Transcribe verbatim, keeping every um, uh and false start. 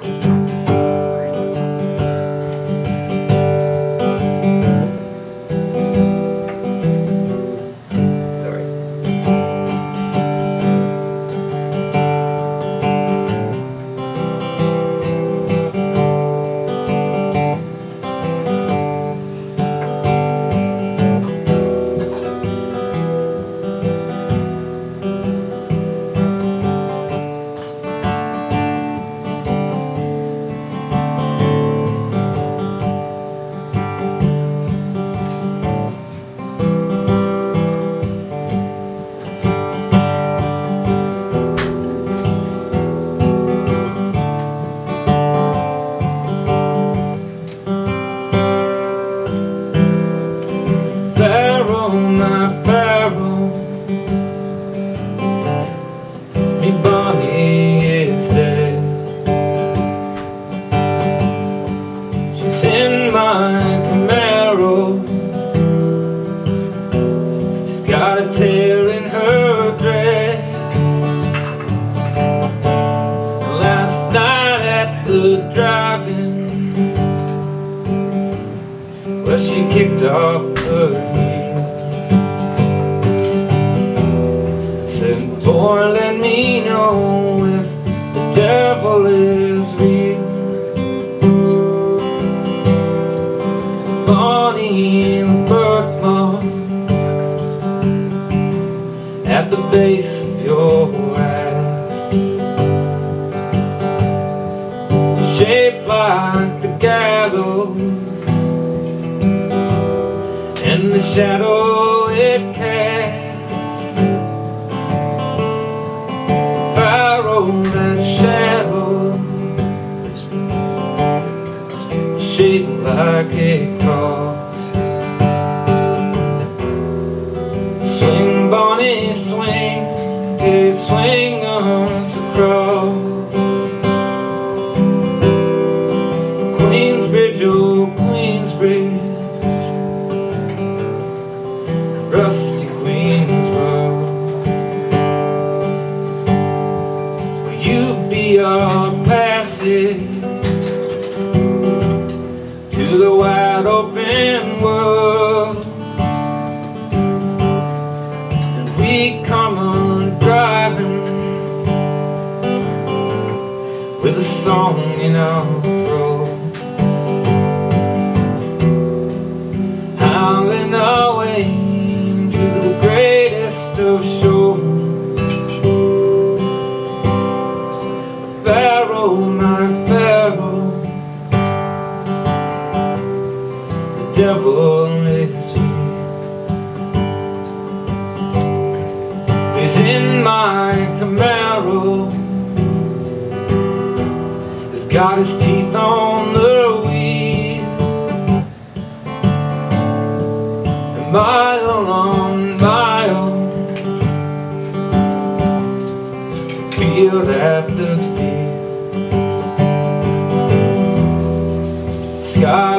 Pharaoh, my Pharaoh, me Bonnie is dead. She's in my Camaro. She's got a tear in her dress. Last night at the drive-in, well, she kicked off her heels, said, boy, let me know if the devil is real. Bonnie, the birthmark at the base of your ass, shaped like the gallows, and the shadow it casts. Pharaoh, that shadow, shaped like a cross. Swing, Bonnie, swing, hey, swing us across Queensbridge, oh Queensbridge, rusty Queensborough. Will you be our passage to the wide open world? And we come on driving with a song in our throat, howling our way to the greatest of shows. Pharaoh, my Pharaoh, the devil is real. He's in my Camaro. He's got his teeth on the wheel, and mile on mile, field after field, sky